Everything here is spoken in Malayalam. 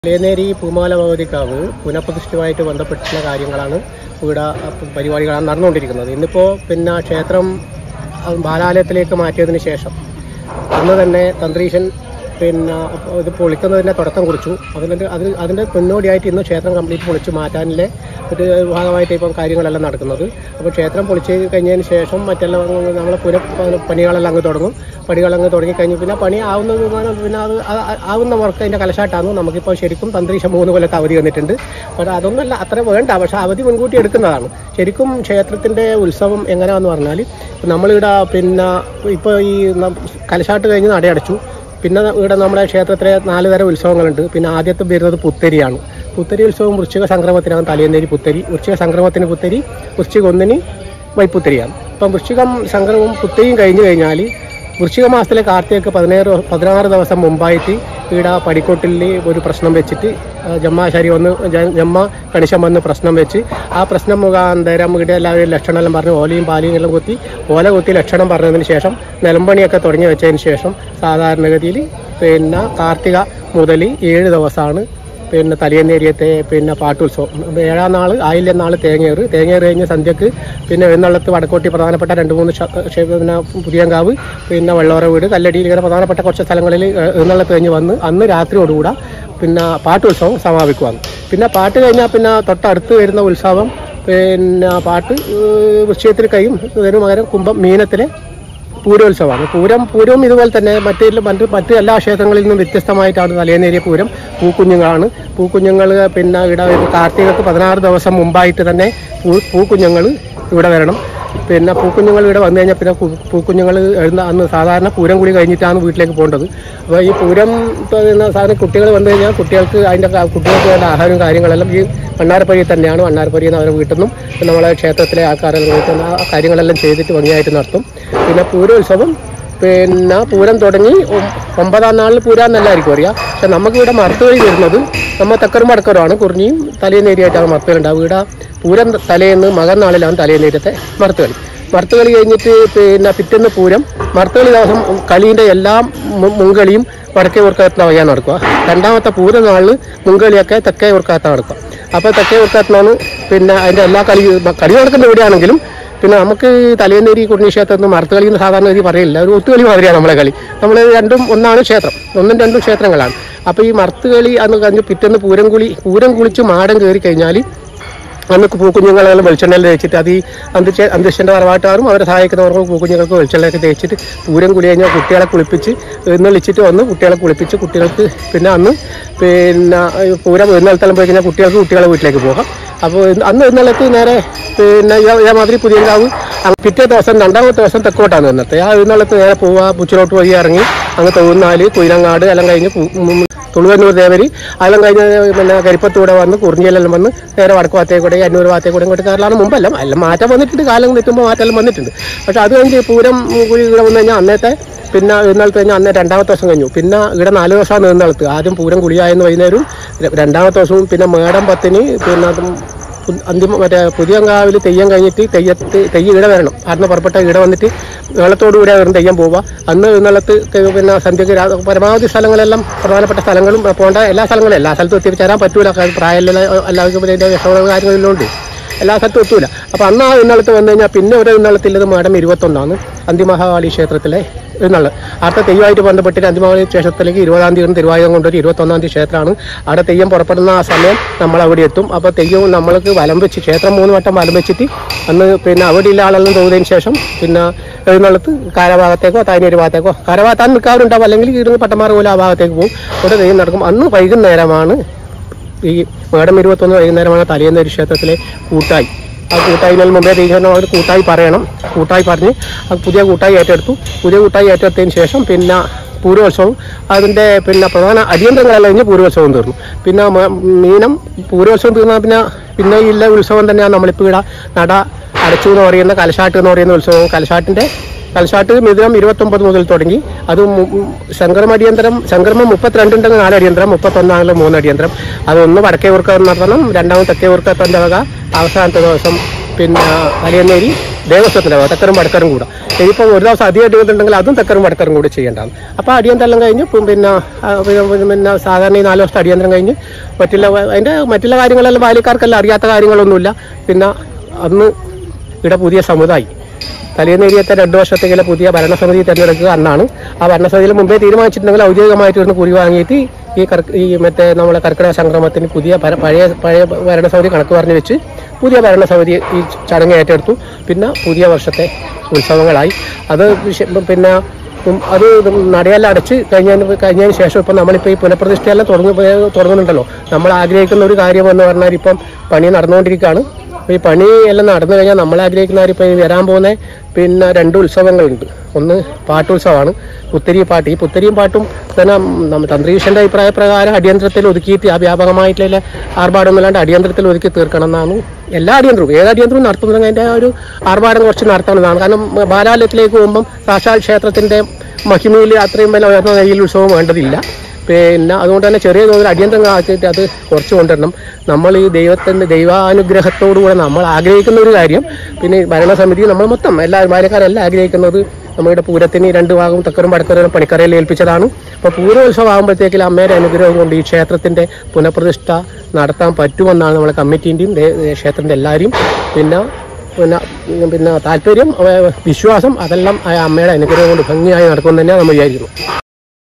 തലേനേരി പൂമാല ഭഗവതിക്കാവ് പുനഃപ്രതിഷ്ഠയുമായിട്ട് ബന്ധപ്പെട്ടുള്ള കാര്യങ്ങളാണ് ഇവിടെ പരിപാടികളാണ് നടന്നുകൊണ്ടിരിക്കുന്നത്. ഇന്നിപ്പോൾ ക്ഷേത്രം ബാലാലയത്തിലേക്ക് മാറ്റിയതിന് ശേഷം അന്ന് തന്നെ തന്ത്രീശൻ ഇത് പൊളിക്കുന്നതിൻ്റെ തുടക്കം കുറിച്ചു. അതിൻ്റെ മുന്നോടിയായിട്ട് ഇന്ന് ക്ഷേത്രം കംപ്ലീറ്റ് പൊളിച്ച് മാറ്റാനുള്ള ഒരു ഭാഗമായിട്ട് ഇപ്പം കാര്യങ്ങളെല്ലാം നടക്കുന്നത്. അപ്പോൾ ക്ഷേത്രം പൊളിച്ച് കഴിഞ്ഞതിന് ശേഷം മറ്റെല്ലാം നമ്മൾ പണികളെല്ലാം അങ്ങ് തുടങ്ങും. പണികളങ്ങ് തുടങ്ങിക്കഴിഞ്ഞ് പിന്നെ പണി ആവുന്നത് പിന്നെ അത് ആവുന്ന വർക്ക് അതിൻ്റെ കലശാട്ടാണ്. നമുക്കിപ്പോൾ ശരിക്കും തന്ത്രീശൻ 3 കൊല്ലത്തെ അവധി വന്നിട്ടുണ്ട്. അപ്പോൾ അതൊന്നുമല്ല അത്ര വേണ്ട, പക്ഷേ അവധി മുൻകൂട്ടി എടുക്കുന്നതാണ്. ശരിക്കും ക്ഷേത്രത്തിൻ്റെ ഉത്സവം എങ്ങനെയാണെന്ന് പറഞ്ഞാൽ നമ്മളിവിടെ ഇപ്പോൾ ഈ കലശാട്ട് കഴിഞ്ഞ് നടയടച്ചു. പിന്നെ ഇവിടെ നമ്മുടെ ക്ഷേത്രത്തിലെ 4 തരം ഉത്സവങ്ങളുണ്ട്. പിന്നെ ആദ്യത്തെ വരുന്നത് പുത്തരിയാണ്. പുത്തരി ഉത്സവം വൃശ്ചിക സംക്രമത്തിനാണ് തലേന്നേരി പുത്തരി. വൃശ്ചിക സംക്രമത്തിന് പുത്തരി, വൃശ്ചിക 1-ന് വൈപ്പുത്തരിയാണ്. ഇപ്പം വൃശ്ചികം സംക്രമവും പുത്തരിയും കഴിഞ്ഞ് കഴിഞ്ഞാൽ വൃശ്ചിക മാസത്തിലെ കാർത്തികക്ക് 16 ദിവസം മുമ്പായിട്ട് ഇവിടെ പടിക്കൊട്ടിൽ ഒരു പ്രശ്നം വെച്ചിട്ട് ജമ്മ കണിശം വന്ന് പ്രശ്നം വെച്ച് ആ പ്രശ്നം മുഖാന്തരം ഇവിടെ എല്ലാവരും ലക്ഷണമെല്ലാം പറഞ്ഞ് ഓലയും പാലിയും എല്ലാം ഓല കൊത്തി ലക്ഷണം പറഞ്ഞതിന് ശേഷം നിലമ്പണിയൊക്കെ തുടങ്ങി വെച്ചതിന് ശേഷം സാധാരണഗതിയിൽ കാർത്തിക മുതൽ 7 ദിവസമാണ് തലേന്നേരിയത്തെ പാട്ടുത്സവം. 7-ാം നാൾ ആയില്യം നാൾ തേങ്ങേറ് കഴിഞ്ഞ് സന്ധ്യക്ക് എഴുന്നള്ളത്ത് വടക്കോട്ടി പ്രധാനപ്പെട്ട 2-3 പുതിയങ്കാവ് വെള്ളോറ വീട് കല്ലടിയിൽ ഇങ്ങനെ പ്രധാനപ്പെട്ട കുറച്ച് സ്ഥലങ്ങളിൽ എഴുന്നള്ളത്ത് കഴിഞ്ഞ് വന്ന് അന്ന് രാത്രിയോടുകൂടെ പാട്ടുത്സവം സമാപിക്കുവാണ്. പാട്ട് കഴിഞ്ഞാൽ തൊട്ടടുത്ത് വരുന്ന ഉത്സവം പാട്ട് വൃശ്ചികത്തിൽ കഴിയും. ഇതിന് പകരം കുംഭം മീനത്തിലെ പൂരോത്സവമാണ്. പൂരവും ഇതുപോലെ തന്നെ മറ്റ് എല്ലാ ക്ഷേത്രങ്ങളിൽ നിന്നും വ്യത്യസ്തമായിട്ടാണ് തലേന്നേരിയ പൂരം. പൂക്കുഞ്ഞുങ്ങളാണ്. പൂക്കുഞ്ഞുങ്ങൾ ഇവിടെ കാർത്തികക്ക് 16 ദിവസം മുമ്പായിട്ട് തന്നെ പൂക്കുഞ്ഞുങ്ങൾ ഇവിടെ വരണം. പൂക്കുഞ്ഞുങ്ങൾ ഇവിടെ വന്നു കഴിഞ്ഞാൽ പൂക്കുഞ്ഞുങ്ങൾ അന്ന് സാധാരണ പൂരം കൂടി കഴിഞ്ഞിട്ടാണ് വീട്ടിലേക്ക് പോകേണ്ടത്. അപ്പോൾ ഈ പൂരം സാധാരണ കുട്ടികൾ വന്നു കഴിഞ്ഞാൽ കുട്ടികൾക്ക് വേണ്ട ആഹാരവും കാര്യങ്ങളെല്ലാം ഈ വണ്ണാരപ്പുഴയിൽ തന്നെയാണ്. വണ്ണാരപ്പുഴയിൽ നിന്ന് അവരെ വീട്ടിൽ നിന്നും നമ്മളെ ക്ഷേത്രത്തിലെ ആൾക്കാരെല്ലാം ആ കാര്യങ്ങളെല്ലാം ചെയ്തിട്ട് ഭംഗിയായിട്ട് നടത്തും. പൂരോത്സവം പൂരം തുടങ്ങി 9-ാം നാളിൽ പൂരാന്നല്ലായിരിക്കും അറിയാം. പക്ഷെ നമുക്കിവിടെ മറുത്തുകളി വരുന്നത് നമ്മൾ തെക്കറും വടക്കറുമാണ്. കുറിഞ്ഞിയും തലേന്നേരിയായിട്ടാണ് മറുത്തുകളി ഉണ്ടാവുക. ഇവിടെ പൂരം തലേന്ന് മകന്നാളിലാണ് തലേന്നേരത്തെ മറുത്തുകളി കഴിഞ്ഞിട്ട് പിറ്റേന്ന് പൂരം. മറുത്തുകളി ദിവസം കളീൻ്റെ എല്ലാ മുൻകളിയും വടക്കേ ഉർക്കകത്ത് വയ്യാൻ നടക്കുക. 2-ാമത്തെ പൂരനാളിൽ മുൻകളിയൊക്കെ തെക്കേ ഉർക്കകത്ത് നടക്കുക. അപ്പോൾ തെക്കേ ഉർക്കകത്താണ് അതിൻ്റെ എല്ലാ കളി നടക്കുന്ന എവിടെയാണെങ്കിലും നമുക്ക് തലേന്നേരി കുറിഞ്ഞിക്ഷേത്രത്തിൽ നിന്ന് മറുത്തുകളി എന്ന് സാധാരണ രീതി പറയില്ല. ഒരു ഒത്തുകളി മാതിരിയാണ് നമ്മളെ കളി. നമ്മൾ 2-1 ക്ഷേത്രം, 1-2 ക്ഷേത്രങ്ങളാണ്. അപ്പോൾ ഈ മറുത്തുകളി അന്ന് കഴിഞ്ഞ് പിറ്റേന്ന് പൂരം കുളിച്ച് മാടം കയറി കഴിഞ്ഞാൽ അന്ന് പൂക്കുഞ്ഞുങ്ങളെല്ലാം വെളിച്ചെണ്ണയിൽ തേച്ചിട്ട് അത് ഈ അന്തരീക്ഷൻ്റെ തറവാട്ടുകാരും അവരെ സഹായിക്കുന്നവർക്കും പൂക്കുഞ്ഞുങ്ങൾക്ക് വെളിച്ചെണ്ണയൊക്കെ തേച്ചിട്ട് പൂരം കുളി കഴിഞ്ഞാൽ കുട്ടികളെ കുളിപ്പിച്ച് എഴുന്നള്ളിച്ചിട്ട് വന്ന് കുട്ടികളെ കുളിപ്പിച്ച് കുട്ടികൾക്ക് അന്ന് പൂരം എഴുന്നള്ളത്തെല്ലാം പോയി കഴിഞ്ഞാൽ കുട്ടികളെ വീട്ടിലേക്ക് പോകാം. അപ്പോൾ അന്ന് എഴുന്നള്ളത്ത് നേരെ ഇതേമാതിരി പുതിയങ്കാവ് പിറ്റേ ദിവസം 2-ാമത്തെ ദിവസം തെക്കോട്ടാണ് വന്നത്. ആ എഴുന്നള്ളത്ത് നേരെ പോവുക. പുച്ചിലോട്ട് വഴി ഇറങ്ങി അങ്ങ് തൊഴുന്നാല് കുയിലങ്ങാട് എല്ലാം കഴിഞ്ഞ് തുളുവന്നൂർ ദേവരി അതെല്ലാം കഴിഞ്ഞ് കരിപ്പത്തൂടെ വന്ന് കുറിഞ്ഞിയെല്ലാം വന്ന് നേരെ വടക്ക് ഭാഗത്തേക്കൂടെ അന്നൂർ ഭാഗത്തേക്കൂടെ ഇങ്ങോട്ട് കയറലാണ്. മുമ്പെല്ലാം എല്ലാം മാറ്റം വന്നിട്ടുണ്ട്. കാലം എത്തുമ്പോൾ മാറ്റമെല്ലാം വന്നിട്ടുണ്ട്. പക്ഷെ അത് കഴിഞ്ഞ് പൂരം കൂടി ഇവിടെ വന്നു കഴിഞ്ഞാൽ അന്നത്തെ എഴുന്നള്ളത്ത് കഴിഞ്ഞാൽ അന്ന് 2-ാമത്തെ ദിവസം കഴിഞ്ഞു. ഇവിടെ 4 ദിവസമാണ് എഴുന്നള്ളത്ത്. ആദ്യം പൂരം കുളിയായെന്ന് വൈകുന്നേരവും 2-ാമത്തെ ദിവസവും മേടം 10-ന് പുതിയങ്കാവിൽ തെയ്യം കഴിഞ്ഞിട്ട് തെയ്യം ഇവിടെ വരണം. അന്ന് പുറപ്പെട്ട ഇവിടെ വന്നിട്ട് വെള്ളത്തോടുകൂടെ വരും തെയ്യം പോവുക. അന്ന് എഴുന്നള്ളത്ത് സന്ധ്യക്ക് പരമാവധി സ്ഥലങ്ങളെല്ലാം പ്രധാനപ്പെട്ട സ്ഥലങ്ങളും പോകേണ്ട എല്ലാ സ്ഥലത്തും എത്തിച്ചേരാൻ പറ്റൂല. പ്രായമെല്ലാം എല്ലാവർക്കും വിഷമങ്ങളും കാര്യങ്ങളിലും ഉണ്ട്. എല്ലാ സ്ഥലത്തും എത്തൂല. അപ്പോൾ അന്ന് ആ എഴുന്നള്ളത്ത് വന്നു കഴിഞ്ഞാൽ പിന്നെ ഒരു എഴുന്നള്ളത്തില്ലത് മേടം 21 അന്തിമഹാകാളി ക്ഷേത്രത്തിലെ എഴുന്നള്ളത്ത്. അടുത്ത തെയ്യമായിട്ട് ബന്ധപ്പെട്ടിട്ട് അന്തിമഹാകാളി ക്ഷേത്രത്തിലേക്ക് 20-ാം തീയതി തിരുവായുധം കൊണ്ടൊരു 21-ാം തീയതി ക്ഷേത്രമാണ്. അവിടെ തെയ്യം പുറപ്പെടുന്ന ആ സമയം നമ്മൾ അവിടെ എത്തും. അപ്പോൾ തെയ്യവും നമ്മൾക്ക് വലം വെച്ച് ക്ഷേത്രം 3 വട്ടം വലം വെച്ചിട്ട് അന്ന് അവിടെയുള്ള ആളെല്ലാം തൊഴുതിന് ശേഷം എഴുന്നള്ളത്ത് കാരഭാഗത്തേക്കോ താനേരി ഭാഗത്തേക്കോ കാരഭാഗത്താൻ നിൽക്കാറുണ്ടാവും. അല്ലെങ്കിൽ ഇരുന്ന് പട്ടമാർ പോലെ ആ ഭാഗത്തേക്ക് പോകും. അവിടെ തെയ്യം നടക്കും. അന്ന് വൈകുന്നേരമാണ് ഈ മേടം 21 വൈകുന്നേരമാണ് തലേന്നേരി ക്ഷേത്രത്തിലെ കൂട്ടായി. ആ കൂട്ടായിന് മുമ്പേ തീരുമാനം കൂട്ടായി പറയണം. കൂട്ടായി പറഞ്ഞ് അത് പുതിയ കൂട്ടായി ഏറ്റെടുത്തു. പുതിയ കൂട്ടായി ഏറ്റെടുത്തതിന് ശേഷം പൂരോത്സവം അതിൻ്റെ പ്രധാന അടിയന്തരങ്ങളെല്ലാം കഴിഞ്ഞ് പൂരോത്സവം തീർന്നു. മീനം പൂരോത്സവം തീർന്നാൽ പിന്നെ ഇല്ല ഉത്സവം തന്നെയാണ് നമ്മളിപ്പോൾ ഇവിടെ നട അടച്ചു എന്ന് പറയുന്ന കലശാട്ട് എന്ന് പറയുന്ന ഉത്സവം. കലശാട്ട് മിഥുനം 29 മുതൽ തുടങ്ങി. അത് സംക്രമം 32 ഉണ്ടെങ്കിൽ 4 അടിയന്തരം, 31 ആണെങ്കിൽ 3 അടിയന്തരം. അതൊന്ന് വടക്കേ ഉർക്കം നടത്തണം. 2-ാമത് തെക്കേ ഉർക്കത്തിൻ്റെ വക അവസാനത്തെ ദിവസം പിന്നെ തലേന്നേരി ദേവസ്വത്തിൻ്റെ തെക്കരും വടക്കരും കൂടെ. ഇനിയിപ്പോൾ ഒരു ദിവസം അധികം അടിയന്തരുണ്ടെങ്കിൽ അതും തെക്കരും വടക്കരും കൂടി ചെയ്യേണ്ടതാണ്. അപ്പോൾ അടിയന്തരം കഴിഞ്ഞ് പിന്നെ സാധാരണ ഈ 4 വർഷത്തെ അടിയന്തരം കഴിഞ്ഞ് മറ്റുള്ള കാര്യങ്ങളെല്ലാം ബാല്യക്കാർക്കെല്ലാം അറിയാത്ത കാര്യങ്ങളൊന്നുമില്ല. പിന്നെ അന്ന് ഇവിടെ പുതിയ സമുദായി തലേന്നേരിയത്തെ 2 വർഷത്തേക്കുള്ള പുതിയ ഭരണസമിതി തിരഞ്ഞെടുക്കുക അന്നാണ്. ആ ഭരണസമിതിയിൽ മുമ്പേ തീരുമാനിച്ചിട്ടുണ്ടെങ്കിൽ ഔദ്യോഗികമായിട്ട് ഇവിടുന്ന് കുറി വാങ്ങിയിട്ട് ഈ മറ്റേ നമ്മളെ കർക്കിടക സംക്രമത്തിന് പഴയ ഭരണസമിതി കണക്ക് പറഞ്ഞു വെച്ച് പുതിയ ഭരണസമിതി ഈ ചടങ്ങ് ഏറ്റെടുത്തു. പിന്നെ പുതിയ വർഷത്തെ ഉത്സവങ്ങളായി. അത് പിന്നെ അത് നടയെല്ലാം അടച്ച് കഴിഞ്ഞതിന് ശേഷം ഇപ്പം നമ്മളിപ്പോൾ ഈ പുനഃപ്രതിഷ്ഠയെല്ലാം തുടങ്ങുന്നുണ്ടല്ലോ. നമ്മൾ ആഗ്രഹിക്കുന്ന ഒരു കാര്യം എന്ന് പറഞ്ഞാൽ ഇപ്പം പണി നടന്നുകൊണ്ടിരിക്കുകയാണ്. ഈ പണി എല്ലാം നടന്നു കഴിഞ്ഞാൽ നമ്മൾ ആഗ്രഹിക്കുന്നവരിപ്പോൾ വരാൻ പോകുന്ന പിന്നെ 2 ഉത്സവങ്ങളുണ്ട്. ഒന്ന് പാട്ടുത്സവമാണ്, പുത്തരി പാട്ട്. ഈ പുത്തരിയും പാട്ടും തന്നെ തന്ത്രീശൻ്റെ അഭിപ്രായ പ്രകാരം അടിയന്തരത്തിൽ ഒതുക്കിയിട്ട് ആ വ്യാപകമായിട്ടുള്ള ആർഭാടമല്ലാണ്ട് അടിയന്തരത്തിൽ ഒതുക്കി തീർക്കണം എന്നാണ്. എല്ലാ അടിയന്തരവും ഏത് അടിയന്തരവും നടത്തുന്നത് അതിൻ്റെ ഒരു ആർഭാടം കുറച്ച് നടത്തണമെന്നാണ്. കാരണം ബാലാലയത്തിലേക്ക് പോകുമ്പം സാക്ഷാൽ ക്ഷേത്രത്തിൻ്റെ മഹിമയിൽ അത്രയും വില ഉയർന്ന നിലയിൽ ഉത്സവം വേണ്ടതില്ല. പിന്നെ അതുകൊണ്ട് തന്നെ ചെറിയ തോതിൽ അടിയന്തരം ആക്കിയിട്ട് അത് കുറച്ച് കൊണ്ടുവരണം. നമ്മൾ ഈ ദൈവാനുഗ്രഹത്തോടുകൂടെ നമ്മൾ ആഗ്രഹിക്കുന്ന ഒരു കാര്യം. പിന്നെ ഭരണസമിതി നമ്മൾ മൊത്തം ബാല്യക്കാരെല്ലാം ആഗ്രഹിക്കുന്നത് നമ്മുടെ പൂരത്തിന് 2 ഭാഗവും തെക്കരും വടക്കരും പണിക്കരയിൽ ഏൽപ്പിച്ചതാണ്. അപ്പോൾ പൂരോത്സവം ആകുമ്പോഴത്തേക്കും അമ്മയുടെ അനുഗ്രഹം കൊണ്ട് ഈ ക്ഷേത്രത്തിൻ്റെ പുനഃപ്രതിഷ്ഠ നടത്താൻ പറ്റുമെന്നാണ് നമ്മളെ കമ്മിറ്റീൻ്റെയും ക്ഷേത്രത്തിൻ്റെ എല്ലാവരും പിന്നെ താല്പര്യം, വിശ്വാസം. അതെല്ലാം അമ്മയുടെ അനുഗ്രഹം കൊണ്ട് ഭംഗിയായി നടക്കുമെന്ന് തന്നെയാണ് നമ്മൾ വിചാരിക്കുന്നത്.